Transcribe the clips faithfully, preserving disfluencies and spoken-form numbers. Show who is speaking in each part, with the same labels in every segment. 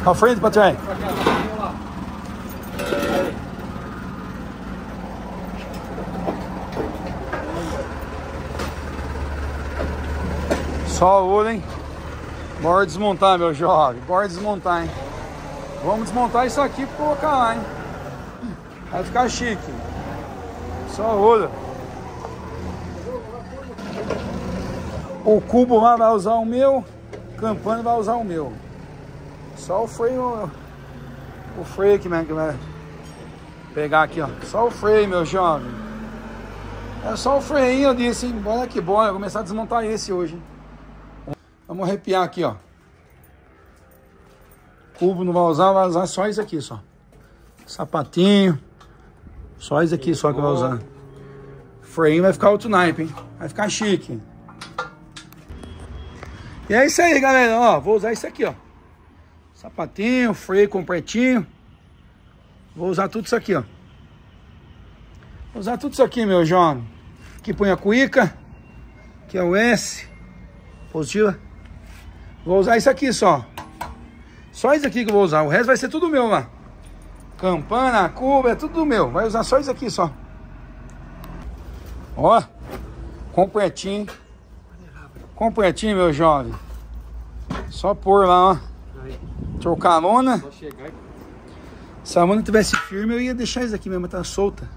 Speaker 1: À frente, patrão. Só o olho, hein? Bora desmontar, meu jovem. Bora desmontar, hein? Vamos desmontar isso aqui pra colocar lá, hein? Vai ficar chique. Só o olho. O cubo lá vai usar o meu. Campana vai usar o meu. Só o freio. O freio aqui mesmo que vai pegar aqui, ó. Só o freio, meu jovem. É só o freio, eu disse, hein? Bora que bora. Vou começar a desmontar esse hoje, hein? Vamos arrepiar aqui, ó. Cubo não vai usar, vai usar só isso aqui, só. Sapatinho. Só isso aqui, só que vai usar. Freio vai ficar outro naipe, hein? Vai ficar chique. E é isso aí, galera. Ó, vou usar isso aqui, ó. Sapatinho, freio completinho. Vou usar tudo isso aqui, ó. Vou usar tudo isso aqui, meu jovem. Aqui põe a cuíca. Aqui é o S. Positiva. Vou usar isso aqui só. Só isso aqui que eu vou usar. O resto vai ser tudo meu lá. Campana, cuba, é tudo meu. Vai usar só isso aqui só. Ó. Completinho. Completinho, meu jovem. Só pôr lá, ó. Trocar a lona. Se a lona tivesse firme, eu ia deixar isso aqui mesmo, mas tá solta.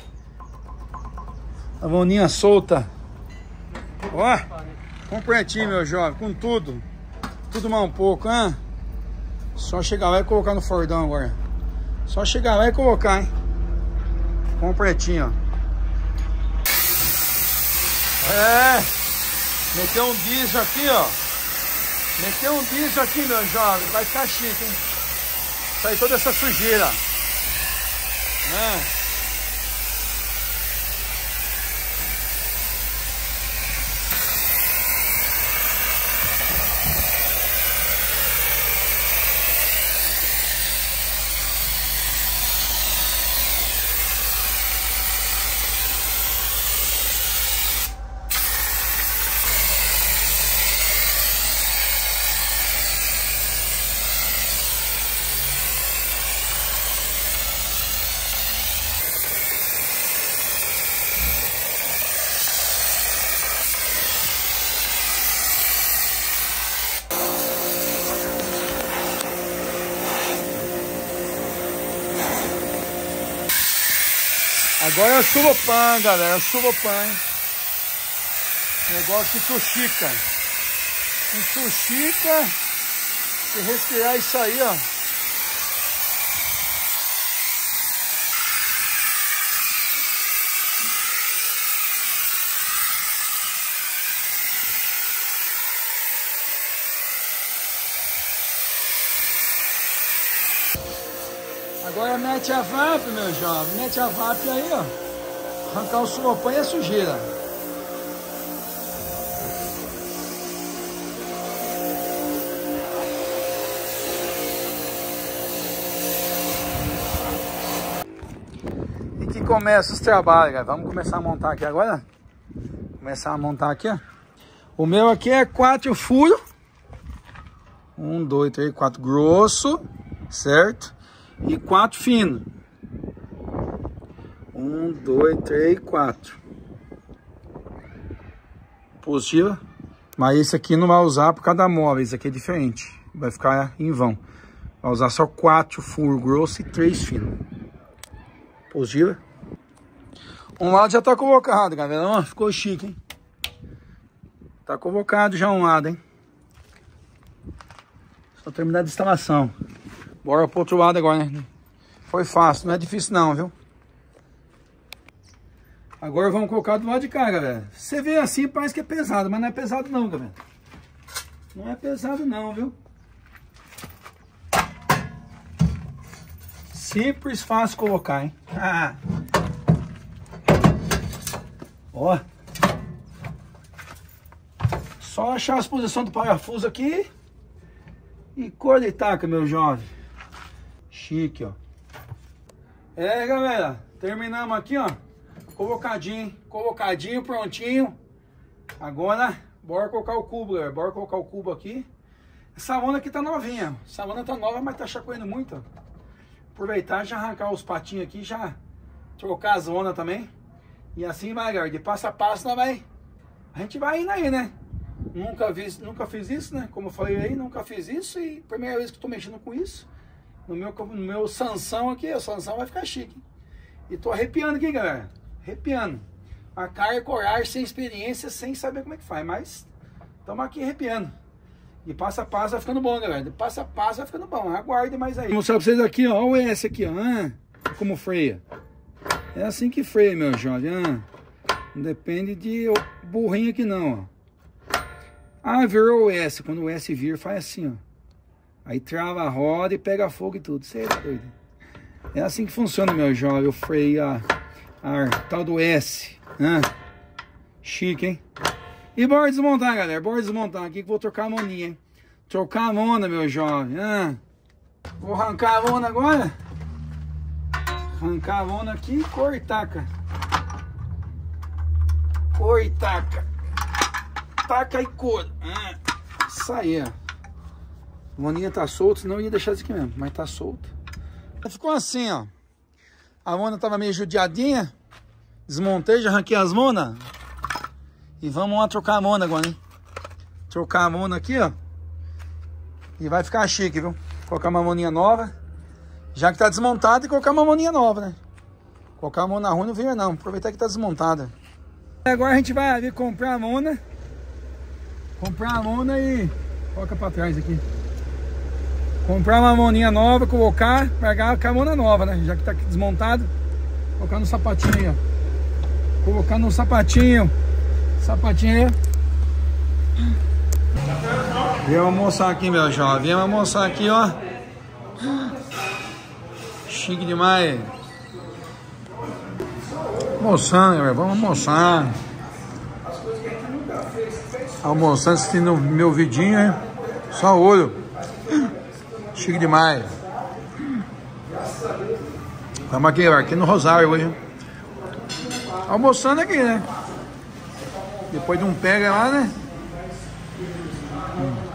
Speaker 1: A loninha solta. Ó. Completinho, meu jovem. Com tudo. Tudo mais um pouco, hein? Só chegar lá e colocar no fordão agora. Só chegar lá e colocar, hein? Completinho, ó. É. Meteu um diesel aqui, ó. Meteu um diesel aqui, meu jovem. Vai ficar chique, hein? Sair toda essa sujeira. Né? Agora é o chulopan, galera, é o chulopan, hein? Negócio de tuxica. Um tuxica, se respirar isso aí, ó. Agora mete a V A P, meu jovem, mete a V A P aí, ó. Arrancar o chulopan e a sujeira. E que começa os trabalhos, galera. Vamos começar a montar aqui agora. Começar a montar aqui, ó. O meu aqui é quatro furos. Um, dois, três, quatro grosso, certo? E quatro fino. Um, dois, três, quatro. Positiva. Mas esse aqui não vai usar por causa da móvel. Esse aqui é diferente. Vai ficar em vão. Vai usar só quatro furos grossos e três finos. Positiva. Um lado já tá convocado, galera. Ó, ficou chique, hein? Tá convocado já um lado, hein? Só terminar a instalação. Bora pro outro lado agora, né? Foi fácil, não é difícil não, viu? Agora vamos colocar do lado de cá, galera. Você vê assim, parece que é pesado, mas não é pesado não, galera. Não é pesado não, viu? Simples, fácil colocar, hein? Ah. Ó. Só achar as posições do parafuso aqui. E cor de taca, meu jovem. Chique, ó. É, galera. Terminamos aqui, ó. Colocadinho, colocadinho, prontinho. Agora, bora colocar o cubo, galera. Bora colocar o cubo aqui. Essa lona aqui tá novinha. Essa lona tá nova, mas tá chacoalhando muito. Ó. Aproveitar e já arrancar os patinhos aqui, já trocar as lonas também. E assim vai, galera. De passo a passo, nós vai. A gente vai indo aí, né? Nunca, vi, nunca fiz isso, né? Como eu falei aí, nunca fiz isso. E primeira vez que eu tô mexendo com isso. No meu, no meu Sansão aqui, o Sansão vai ficar chique. E tô arrepiando aqui, galera. Arrepiando. A cara, coragem, sem experiência, sem saber como é que faz. Mas estamos aqui arrepiando. De passo a passo vai ficando bom, galera. De passo a passo vai ficando bom. Aguarde mais aí. Vou mostrar pra vocês aqui, ó. Olha o S aqui, ó. Ah, como freia. É assim que freia, meu jovem. Ah, não depende de burrinho aqui, não, ó. Ah, virou o S. Quando o S vir, faz assim, ó. Aí trava a roda e pega fogo e tudo. Você é doido. É assim que funciona, meu jovem. O freio a, a tal do S. Ah, chique, hein? E bora desmontar, galera. Bora desmontar aqui que vou trocar a moninha, hein? Trocar a mona, meu jovem. Ah, vou arrancar a mona agora. Arrancar a mona aqui e cortar, cara. Cortar, cara. Taca e cor. Ah, isso aí, ó. A moninha tá solta, senão eu ia deixar isso aqui mesmo. Mas tá solto. Ficou assim, ó. A mona tava meio judiadinha. Desmontei, já arranquei as monas. E vamos lá trocar a mona agora, hein? Trocar a mona aqui, ó. E vai ficar chique, viu? Colocar uma moninha nova. Já que tá desmontada, e colocar uma moninha nova, né? Colocar a mona ruim não vira não. Aproveitar que tá desmontada. Agora a gente vai ali comprar a mona. Comprar a mona e... Coloca pra trás aqui. Comprar uma moninha nova, colocar, pegar com a mona nova, né? Já que tá aqui desmontado. Colocar no sapatinho aí, ó. Colocar no sapatinho. Sapatinho aí. Vem almoçar aqui, meu jovem. Vem almoçar aqui, ó. Chique demais. Almoçando, galera. Vamos almoçar. Almoçando, assistindo meu vidinho, hein? Só olho. Chique demais. Estamos aqui, aqui no Rosário hoje. Almoçando aqui, né? Depois de um pega lá, né? Hum.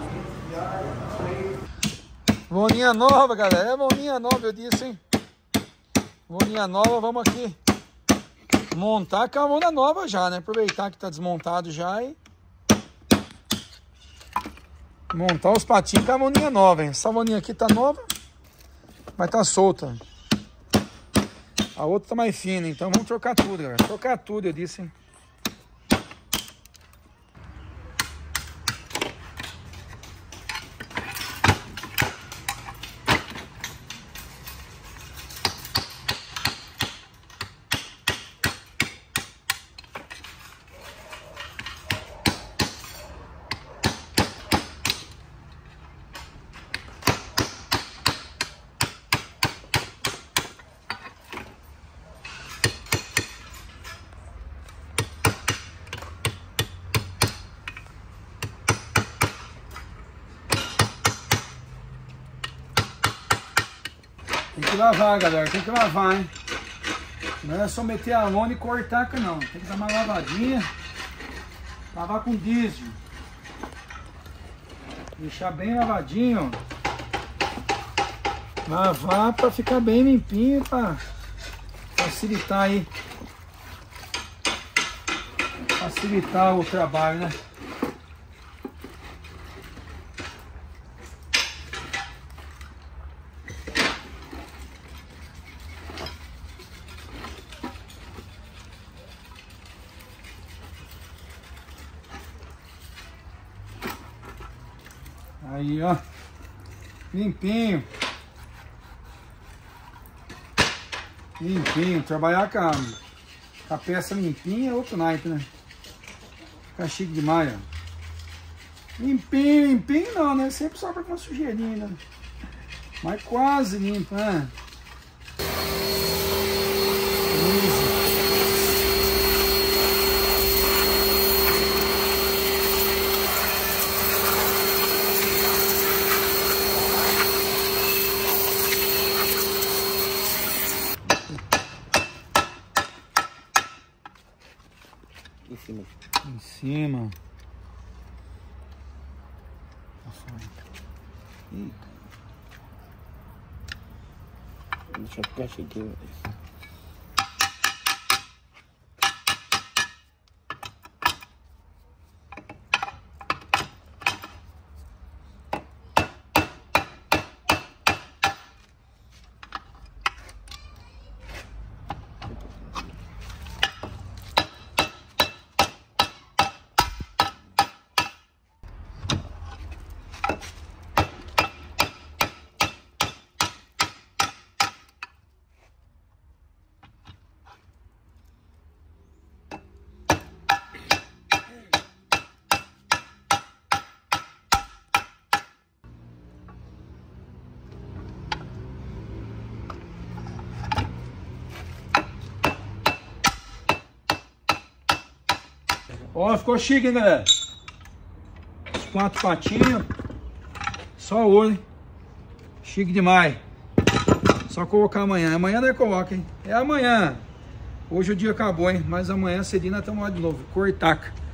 Speaker 1: Moninha nova, galera. É moninha nova, eu disse, hein? Moninha nova, vamos aqui montar com a mona nova já, né? Aproveitar que tá desmontado já e montar os patinhos com a moninha nova, hein? Essa moninha aqui tá nova, mas tá solta. A outra tá mais fina, então vamos trocar tudo, galera. Trocar tudo, eu disse, hein? Tem que lavar, galera, tem que lavar, hein? Não é só meter a lona e cortar, não. Tem que dar uma lavadinha. Lavar com diesel. Deixar bem lavadinho. Lavar para ficar bem limpinho, para facilitar aí. Facilitar o trabalho, né? Aí, ó, limpinho, limpinho, trabalhar com a, com a peça limpinha é outro naipe, né? Fica chique demais, ó. Limpinho, limpinho não, né? Sempre sobra com uma sujeirinha, né? Mas quase limpo, né? Isso.
Speaker 2: Em cima.
Speaker 1: Em cima.
Speaker 2: Eita. Deixa eu ficar aqui, velho.
Speaker 1: Ó, ficou chique, hein, galera? Os quatro patinhos. Só o olho. Chique demais. Só colocar amanhã. Amanhã nós coloca, hein? É amanhã. Hoje o dia acabou, hein? Mas amanhã cedinho nós estamos lá de novo. Cortaca.